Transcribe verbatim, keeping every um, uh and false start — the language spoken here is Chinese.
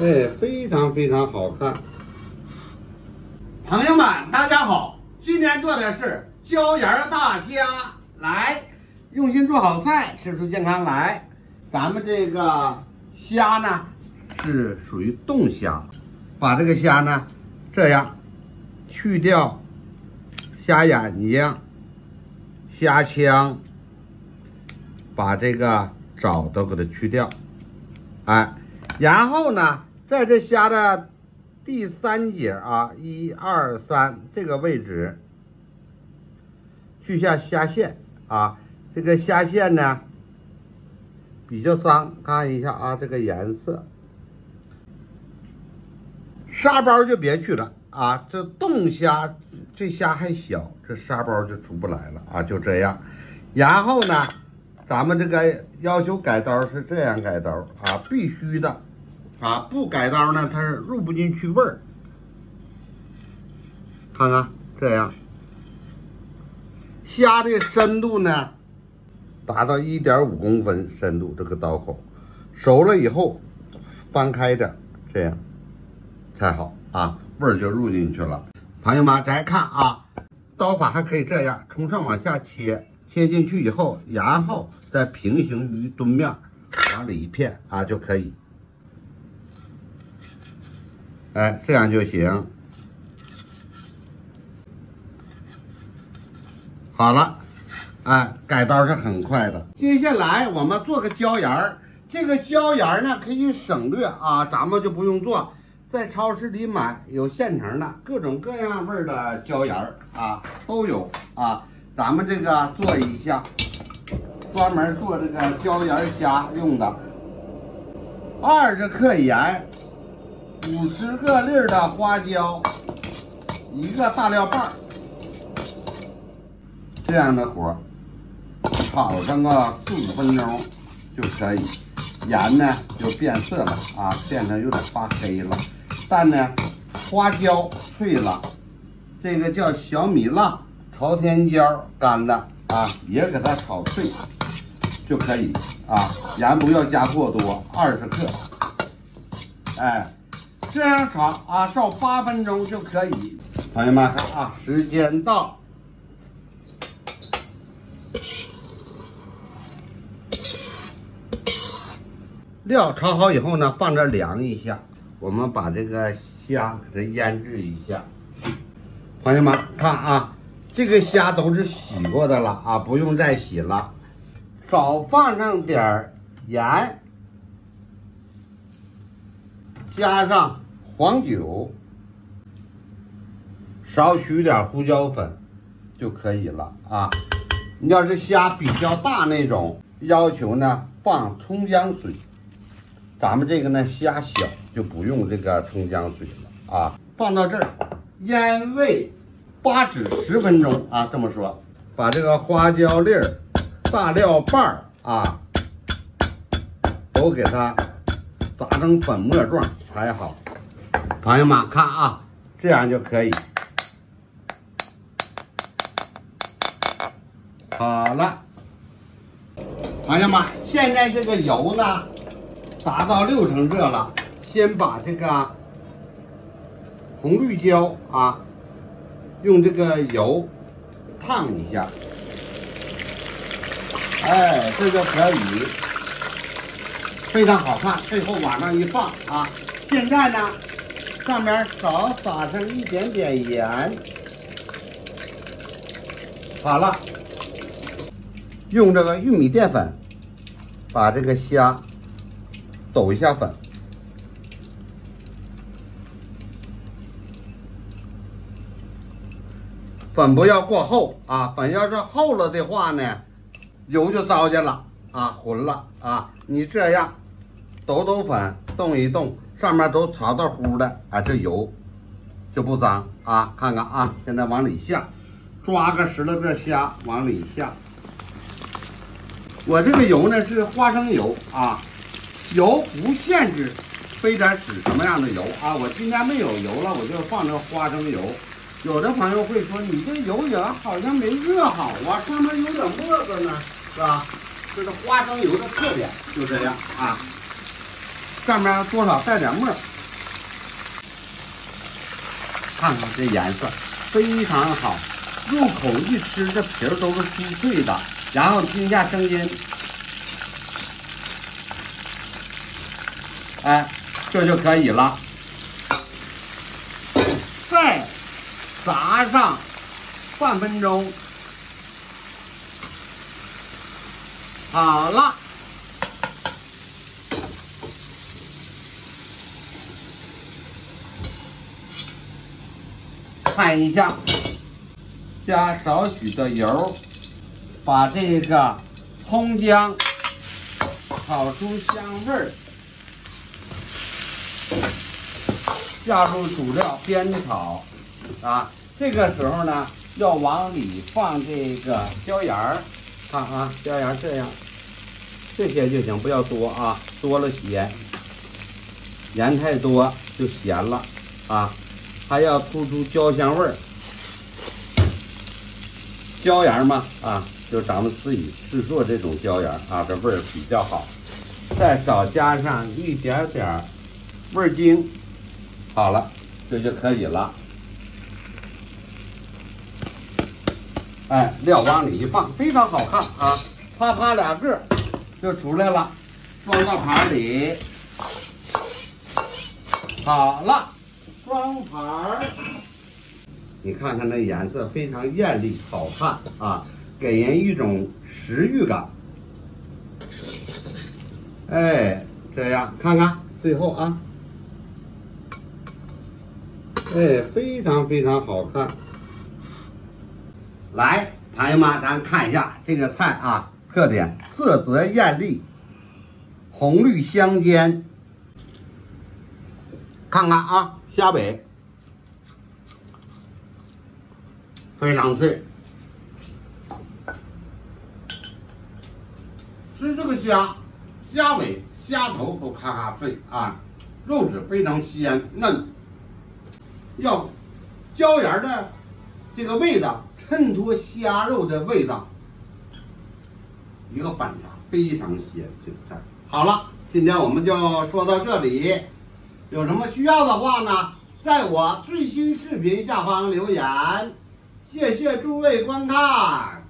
哎，非常非常好看。朋友们，大家好，今天做的是椒盐大虾，来，用心做好菜，吃出健康来。咱们这个虾呢是属于冻虾，把这个虾呢这样去掉虾眼睛、虾腔，把这个爪都给它去掉，哎，然后呢，在这虾的第三节啊，一二三这个位置去下虾线啊，这个虾线呢比较脏，看一下啊，这个颜色。沙包就别去了啊，这冻虾这虾还小，这沙包就出不来了啊，就这样。然后呢，咱们这个要求改刀是这样改刀啊，必须的啊，不改刀呢它是入不进去味儿。看看这样，虾的深度呢达到 一点五公分深度，这个刀口熟了以后翻开点，这样才好啊，味儿就入进去了。朋友们再看啊，刀法还可以这样，从上往下切，切进去以后，然后再平行于墩面往里一片啊就可以。哎，这样就行。好了，哎，改刀是很快的。接下来我们做个椒盐儿，这个椒盐儿呢可以省略啊，咱们就不用做，在超市里买有现成的各种各样味儿的椒盐儿啊，都有啊。咱们这个做一下，专门做这个椒盐虾用的，二十克盐，五十个粒的花椒，一个大料瓣。这样的火炒上个四五分钟就可以，盐呢就变色了啊，变成有点发黑了，但呢花椒脆了，这个叫小米辣、朝天椒干的啊，也给它炒脆就可以啊，盐不要加过多，二十克，哎，这样炒啊，照八分钟就可以。朋友们看啊，时间到。料炒好以后呢，放这凉一下。我们把这个虾给它腌制一下。朋友们看啊，这个虾都是洗过的了啊，不用再洗了。少放上点盐，加上黄酒，少许点胡椒粉就可以了啊。你要是虾比较大那种，要求呢放葱姜水。咱们这个呢虾小就不用这个葱姜水了啊，放到这儿腌味八至十分钟啊，这么说，把这个花椒粒儿、大料瓣儿啊都给它打成粉末状才好。朋友们看啊，这样就可以。好了，朋友们，现在这个油呢达到六成热了，先把这个红绿椒啊，用这个油烫一下，哎，这就可以，非常好看。最后往上一放啊，现在呢，上面少撒上一点点盐，好了，用这个玉米淀粉把这个虾抖一下粉，粉不要过厚啊，粉要是厚了的话呢，油就糟践了啊，浑了啊。你这样抖抖粉，动一动，上面都潮到乎的啊，这油就不脏啊。看看啊，现在往里下，抓个十来个虾往里下。我这个油呢是花生油啊。油不限制，非得使什么样的油啊？我今天没有油了，我就放这花生油。有的朋友会说，你这油也好像没热好啊，上面有点沫子呢，是吧？这是花生油的特点，就这样啊。上面多少带点沫， 看看这颜色非常好，入口一吃这皮儿都是酥脆的。然后听一下声音，哎，这就可以了。再炸上半分钟，好了。看一下，加少许的油，把这个葱姜炒出香味儿，下入主料煸炒啊。这个时候呢，要往里放这个椒盐儿，看啊，椒盐这样，这些就行，不要多啊，多了咸，盐太多就咸了啊。还要突出椒香味儿，椒盐嘛啊，就咱们自己制作这种椒盐啊，这味儿比较好。再少加上一点点味精，好了，这就可以了。哎，料往里一放，非常好看啊，啪啪俩个就出来了，装到盘里，好了。装盘儿，你看看那颜色非常艳丽好看啊，给人一种食欲感。哎，这样看看最后啊，哎，非常非常好看。来，朋友们，咱看一下这个菜啊，特点色泽艳丽，红绿相间。看看啊，虾尾非常脆，吃这个虾，虾尾、虾头都咔咔脆啊，肉质非常鲜嫩，要椒盐的这个味道衬托虾肉的味道，一个反差非常鲜。这个菜好了，今天我们就说到这里。有什么需要的话呢，在我最新视频下方留言。谢谢诸位观看。